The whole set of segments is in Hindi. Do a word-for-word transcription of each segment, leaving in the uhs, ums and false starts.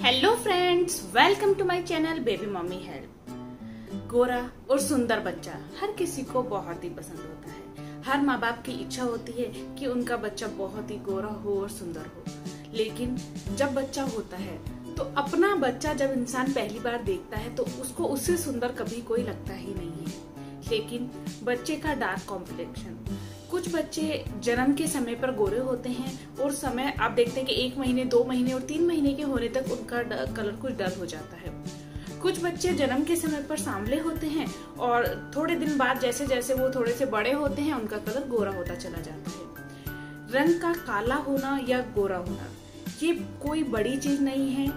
Hello friends, welcome to my channel baby mummy help. गोरा और सुंदर बच्चा हर किसी को बहुत ही पसंद होता है। हर माँ बाप की इच्छा होती है कि उनका बच्चा बहुत ही गोरा हो और सुंदर हो। लेकिन जब बच्चा होता है तो अपना बच्चा जब इंसान पहली बार देखता है तो उसको उससे सुंदर कभी कोई लगता ही नहीं है। लेकिन बच्चे का डार्क कॉम्प्लेक्शन, कुछ बच्चे जन्म के समय पर गोरे होते हैं और समय आप देखते हैं कि एक महीने, दो महीने और तीन महीने के होने तक उनका कलर कुछ डल हो जाता है। कुछ बच्चे जन्म के समय पर सांवले होते हैं और थोड़े दिन बाद जैसे जैसे वो थोड़े से बड़े होते हैं उनका कलर गोरा होता चला जाता है। रंग का काला होना या गोरा होना ये कोई बड़ी चीज नहीं है।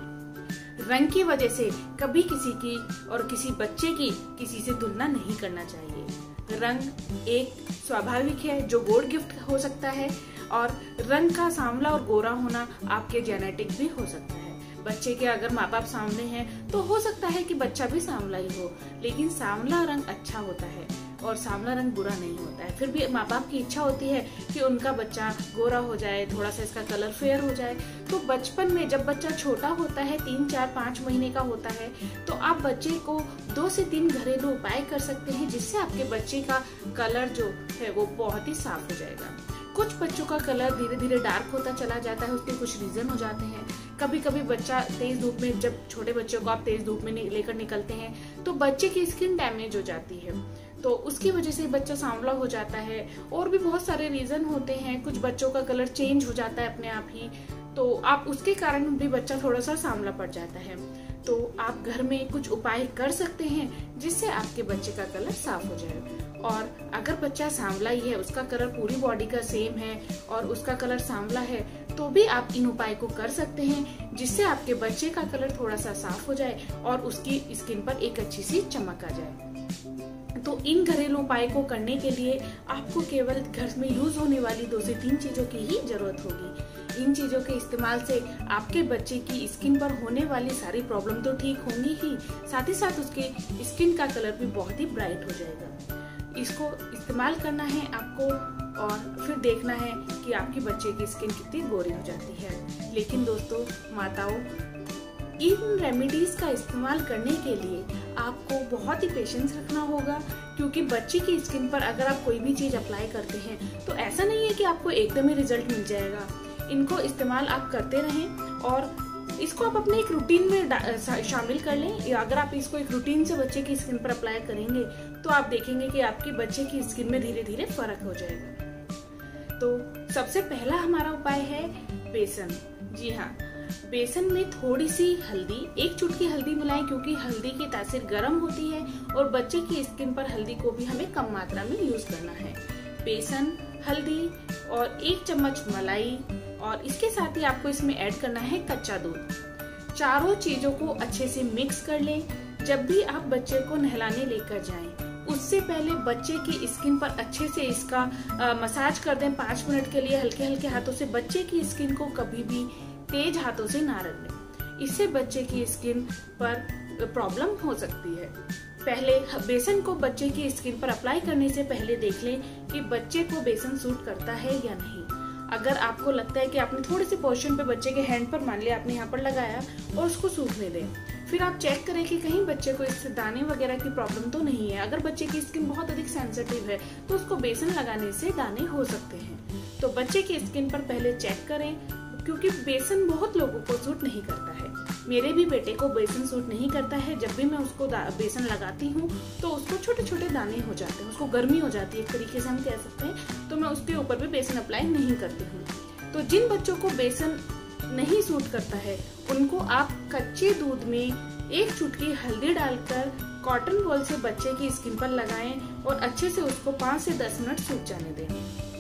रंग की वजह से कभी किसी की और किसी बच्चे की किसी से तुलना नहीं करना चाहिए। रंग एक स्वाभाविक है जो गॉड गिफ्ट हो सकता है और रंग का सांवला और गोरा होना आपके जेनेटिक भी हो सकता है। बच्चे के अगर माँ बाप सांवले हैं तो हो सकता है कि बच्चा भी सांवला ही हो, लेकिन सांवला रंग अच्छा होता है और सांवला रंग बुरा नहीं होता है। फिर भी माँ बाप की इच्छा होती है कि उनका बच्चा गोरा हो जाए, थोड़ा सा इसका कलर फेयर हो जाए। तो बचपन में जब बच्चा छोटा होता है, तीन चार पाँच महीने का होता है, तो आप बच्चे को दो से तीन घरेलू उपाय कर सकते हैं जिससे आपके बच्चे का कलर जो है वो बहुत ही साफ हो जाएगा। कुछ बच्चों का कलर धीरे धीरे डार्क होता चला जाता है, उसके कुछ रीजन हो जाते हैं। कभी कभी बच्चा तेज धूप में, जब छोटे बच्चों को आप तेज धूप में लेकर निकलते हैं तो बच्चे की स्किन डैमेज हो जाती है, तो उसकी वजह से बच्चा सांवला हो जाता है। और भी बहुत सारे रीजन होते हैं। कुछ बच्चों का कलर चेंज हो जाता है अपने आप ही, तो आप उसके कारण भी बच्चा थोड़ा सा सांवला पड़ जाता है। तो आप घर में कुछ उपाय कर सकते हैं जिससे आपके बच्चे का कलर साफ हो जाए। और अगर बच्चा सांवला ही है, उसका कलर पूरी बॉडी का सेम है और उसका कलर सांवला है, तो भी आप इन उपाय को कर सकते हैं जिससे आपके बच्चे का कलर थोड़ा सा साफ हो जाए और उसकी स्किन पर एक अच्छी सी चमक आ जाए। तो इन घरेलू उपाय को करने के लिए आपको केवल घर में यूज होने वाली दो से तीन चीजों की ही जरूरत होगी। इन चीजों के इस्तेमाल से आपके बच्चे की स्किन पर होने वाली सारी प्रॉब्लम तो ठीक होंगी ही, साथ ही साथ उसकी स्किन का कलर भी बहुत ही ब्राइट हो जाएगा। इसको इस्तेमाल करना है आपको और फिर देखना है कि आपकी बच्चे की स्किन कितनी गोरी हो जाती है। लेकिन दोस्तों, माताओं, इन रेमेडीज का इस्तेमाल करने के लिए आपको बहुत ही पेशेंस रखना होगा, क्योंकि बच्चे की स्किन पर अगर आप कोई भी चीज अप्लाई करते हैं तो ऐसा नहीं है कि आपको एकदम ही रिजल्ट मिल जाएगा। इनको इस्तेमाल आप करते रहें और इसको आप अपने एक रूटीन में शामिल कर लें। या अगर आप इसको एक रूटीन से बच्चे की स्किन पर अप्लाई करेंगे तो आप देखेंगे कि आपके बच्चे की स्किन में धीरे धीरे फर्क हो जाएगा। तो सबसे पहला हमारा उपाय है बेसन। जी हाँ, बेसन में थोड़ी सी हल्दी, एक चुटकी हल्दी मिलाएं, क्योंकि हल्दी की तासीर गर्म होती है और बच्चे की स्किन पर हल्दी को भी हमें कम मात्रा में यूज करना है। बेसन, हल्दी और एक चम्मच मलाई, और इसके साथ ही आपको इसमें ऐड करना है कच्चा दूध। चारों चीजों को अच्छे से मिक्स कर लें। जब भी आप बच्चे को नहलाने लेकर जाएं, उससे पहले बच्चे की स्किन पर अच्छे से इसका आ, मसाज कर दें पाँच मिनट के लिए हल्के हल्के हाथों से। बच्चे की स्किन को कभी भी तेज हाथों से ना रगड़ें, इससे बच्चे की स्किन पर प्रॉब्लम हो सकती है। पहले बेसन को बच्चे की स्किन पर अप्लाई करने से पहले देख लें कि बच्चे को बेसन सूट करता है या नहीं। अगर आपको लगता है कि आपने थोड़े से पोर्शन पे बच्चे के हैंड पर, मान लिया आपने यहाँ पर लगाया और उसको सूखने दें, फिर आप चेक करें कि कहीं बच्चे को इससे दाने वगैरह की प्रॉब्लम तो नहीं है। अगर बच्चे की स्किन बहुत अधिक सेंसिटिव है तो उसको बेसन लगाने से दाने हो सकते हैं। तो बच्चे की स्किन पर पहले चेक करें, क्योंकि बेसन बहुत लोगों को सूट नहीं करता है। मेरे भी बेटे को बेसन सूट नहीं करता है। जब भी मैं उसको बेसन लगाती हूँ तो उसको छोटे छोटे दाने हो जाते हैं, उसको गर्मी हो जाती है एक तरीके से हम कह सकते हैं, तो मैं उसके ऊपर भी बेसन अप्लाई नहीं करती हूँ। तो जिन बच्चों को बेसन नहीं सूट करता है उनको आप कच्चे दूध में एक चुटकी हल्दी डालकर कॉटन बॉल से बच्चे की स्किन पर लगाएं और अच्छे से उसको पाँच से दस मिनट सूख जाने दें।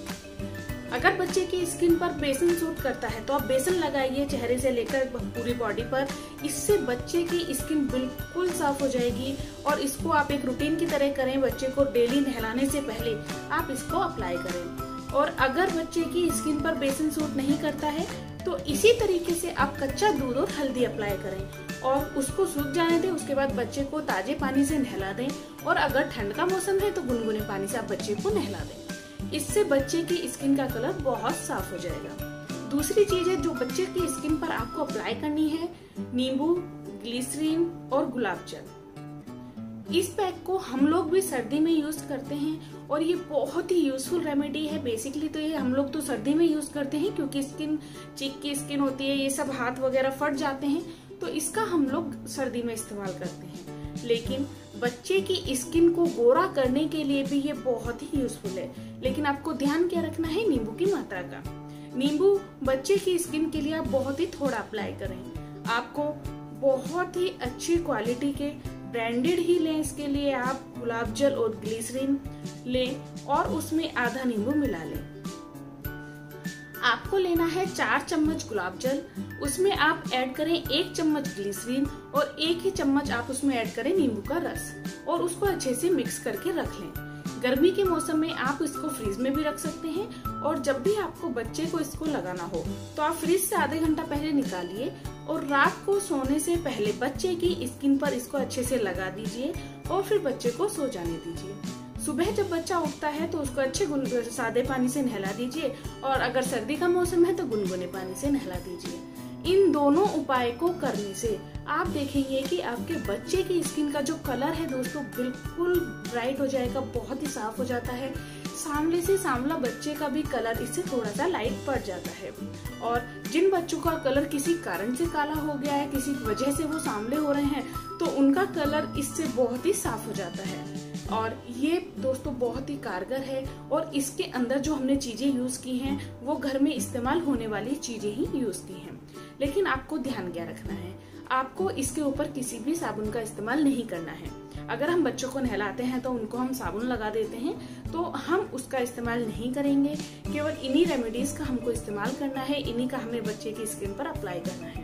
अगर बच्चे की स्किन पर बेसन सूट करता है तो आप बेसन लगाइए चेहरे से लेकर पूरी बॉडी पर। इससे बच्चे की स्किन बिल्कुल साफ हो जाएगी और इसको आप एक रूटीन की तरह करें। बच्चे को डेली नहलाने से पहले आप इसको अप्लाई करें। और अगर बच्चे की स्किन पर बेसन सूट नहीं करता है तो इसी तरीके से आप कच्चा दूध और हल्दी अप्लाई करें और उसको सूख जाने दें। उसके बाद बच्चे को ताजे पानी से नहला दें और अगर ठंड का मौसम है तो गुनगुने पानी से आप बच्चे को नहला दें। इससे बच्चे की स्किन का कलर बहुत साफ हो जाएगा। दूसरी चीज है जो बच्चे की स्किन पर आपको अप्लाई करनी है, नींबू, ग्लिसरीन और गुलाब जल। इस पैक को हम लोग भी सर्दी में यूज करते हैं और ये बहुत ही यूजफुल रेमेडी है। बेसिकली तो ये हम लोग तो सर्दी में यूज करते हैं क्योंकि स्किन चिक की स्किन होती है, ये सब हाथ वगैरह फट जाते हैं, तो इसका हम लोग सर्दी में इस्तेमाल करते हैं। लेकिन बच्चे की स्किन को गोरा करने के लिए भी ये बहुत ही यूजफुल है। लेकिन आपको ध्यान क्या रखना है, नींबू की मात्रा का। नींबू बच्चे की स्किन के लिए आप बहुत ही थोड़ा अप्लाई करें। आपको बहुत ही अच्छी क्वालिटी के ब्रांडेड ही लें, इसके लिए आप गुलाब जल और ग्लिसरीन लें और उसमें आधा नींबू मिला लें। आपको लेना है चार चम्मच गुलाब जल, उसमें आप ऐड करें एक चम्मच ग्लिसरीन और एक ही चम्मच आप उसमें ऐड करें नींबू का रस और उसको अच्छे से मिक्स करके रख लें। गर्मी के मौसम में आप इसको फ्रीज में भी रख सकते हैं और जब भी आपको बच्चे को इसको लगाना हो तो आप फ्रीज से आधे घंटा पहले निकालिए और रात को सोने से पहले बच्चे की स्किन पर इसको अच्छे से लगा दीजिए और फिर बच्चे को सो जाने दीजिए। सुबह जब बच्चा उठता है तो उसको अच्छे सादे पानी से नहला दीजिए और अगर सर्दी का मौसम है तो गुनगुने पानी से नहला दीजिए। इन दोनों उपाय को करने से आप देखेंगे कि आपके बच्चे की स्किन का जो कलर है दोस्तों बिल्कुल ब्राइट हो जाएगा, बहुत ही साफ हो जाता है। सांवले से सांवला बच्चे का भी कलर इससे थोड़ा सा लाइट पड़ जाता है। और जिन बच्चों का कलर किसी कारण से काला हो गया है, किसी वजह से वो सांवले हो रहे हैं, तो उनका कलर इससे बहुत ही साफ हो जाता है। और ये दोस्तों बहुत ही कारगर है और इसके अंदर जो हमने चीजें यूज की हैं वो घर में इस्तेमाल होने वाली चीजें ही यूज की हैं। लेकिन आपको ध्यान क्या रखना है, आपको इसके ऊपर किसी भी साबुन का इस्तेमाल नहीं करना है। अगर हम बच्चों को नहलाते हैं तो उनको हम साबुन लगा देते हैं, तो हम उसका इस्तेमाल नहीं करेंगे। केवल इन्हीं रेमेडीज का हमको इस्तेमाल करना है, इन्हीं का हमें बच्चे की स्किन पर अप्लाई करना है।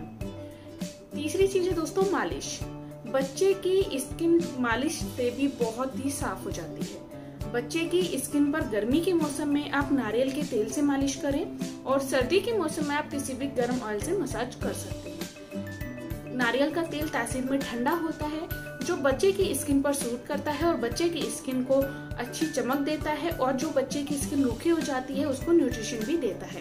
तीसरी चीज है दोस्तों मालिश। बच्चे की स्किन मालिश से भी बहुत ही साफ हो जाती है। बच्चे की स्किन पर गर्मी के मौसम में आप नारियल के तेल से मालिश करें और सर्दी के मौसम में आप किसी भी गर्म ऑयल से मसाज कर सकते हैं। नारियल का तेल तासीर में ठंडा होता है जो बच्चे की स्किन पर सूट करता है और बच्चे की स्किन को अच्छी चमक देता है और जो बच्चे की स्किन रूखी हो जाती है उसको न्यूट्रिशन भी देता है।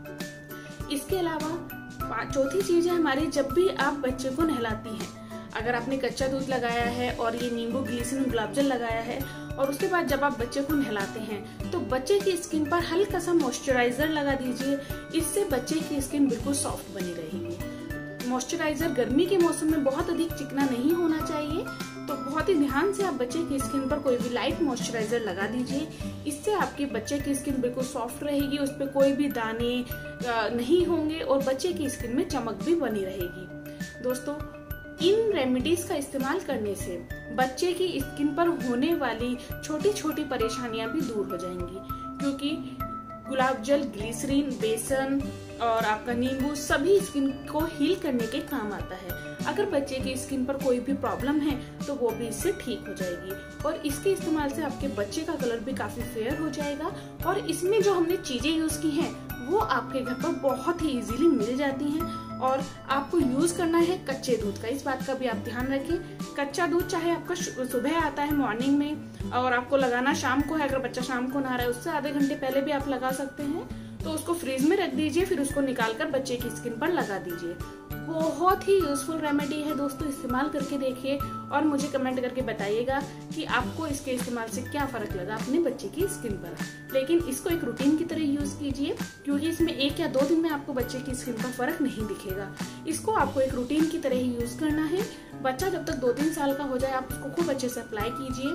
इसके अलावा चौथी चीज है हमारी, जब भी आप बच्चे को नहलाती हैं, अगर आपने कच्चा दूध लगाया है और ये नींबू ग्लिसरीन गुलाब जल लगाया है और उसके बाद जब आप बच्चे को नहलाते हैं तो बच्चे की स्किन पर हल्का सा मॉइस्चराइजर लगा दीजिए। इससे बच्चे की स्किन बिल्कुल सॉफ्ट बनी रहेगी। मॉइस्चराइजर गर्मी के मौसम में बहुत अधिक चिकना नहीं होना चाहिए, तो बहुत ही ध्यान से आप बच्चे की स्किन पर कोई भी लाइट मॉइस्चराइजर लगा दीजिए। इससे आपके बच्चे की स्किन बिल्कुल सॉफ्ट रहेगी, उस पर कोई भी दाने नहीं होंगे और बच्चे की स्किन में चमक भी बनी रहेगी। दोस्तों इन रेमेडीज का इस्तेमाल करने से बच्चे की स्किन पर होने वाली छोटी छोटी परेशानियां भी दूर हो जाएंगी, क्योंकि गुलाब जल, ग्लिसरीन, बेसन और आपका नींबू सभी स्किन को हील करने के काम आता है। अगर बच्चे की स्किन पर कोई भी प्रॉब्लम है तो वो भी इससे ठीक हो जाएगी और इसके इस्तेमाल से आपके बच्चे का कलर भी काफी फेयर हो जाएगा। और इसमें जो हमने चीजें यूज की हैं वो आपके घर पर बहुत ही इजीली मिल जाती हैं और आपको यूज करना है कच्चे दूध का। इस बात का भी आप ध्यान रखें, कच्चा दूध चाहे आपका सुबह आता है मॉर्निंग में और आपको लगाना शाम को है, अगर बच्चा शाम को नहा रहा है उससे आधे घंटे पहले भी आप लगा सकते हैं, तो उसको फ्रीज में रख दीजिए, फिर उसको निकालकर बच्चे की स्किन पर लगा दीजिए। बहुत ही यूजफुल रेमेडी है दोस्तों, इस्तेमाल करके देखिए और मुझे कमेंट करके बताइएगा कि आपको इसके इस्तेमाल से क्या फर्क लगा अपने बच्चे की स्किन पर। लेकिन इसको एक रूटीन की तरह यूज कीजिए, क्योंकि इसमें एक या दो दिन में आपको बच्चे की स्किन पर फर्क नहीं दिखेगा। इसको आपको एक रूटीन की तरह ही यूज करना है। बच्चा जब तक दो तीन साल का हो जाए आप उसको खूब अच्छे से अप्लाई कीजिए।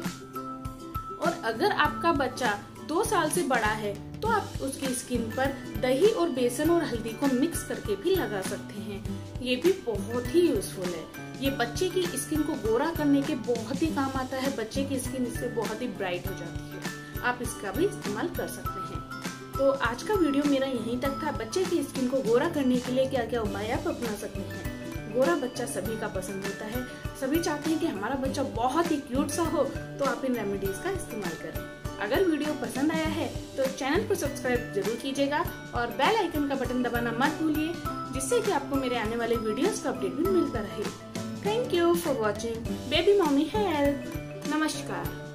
और अगर आपका बच्चा दो साल से बड़ा है तो आप उसकी स्किन पर दही और बेसन और हल्दी को मिक्स करके भी लगा सकते हैं। ये भी बहुत ही यूजफुल है। ये बच्चे की स्किन को गोरा करने के बहुत ही काम आता है। बच्चे की स्किन इससे बहुत ही ब्राइट हो जाती है। आप इसका भी इस्तेमाल कर सकते हैं। तो आज का वीडियो मेरा यहीं तक था। बच्चे की स्किन को गोरा करने के लिए क्या क्या उपाय आप अपना सकते हैं। गोरा बच्चा सभी का पसंद होता है, सभी चाहते हैं कि हमारा बच्चा बहुत ही क्यूट सा हो, तो आप इन रेमेडीज का इस्तेमाल करें। अगर वीडियो पसंद आया है तो चैनल को सब्सक्राइब जरूर कीजिएगा और बेल आइकन का बटन दबाना मत भूलिए, जिससे कि आपको मेरे आने वाले वीडियोस का अपडेट भी मिलता रहे। Thank you for watching baby mommy help. नमस्कार।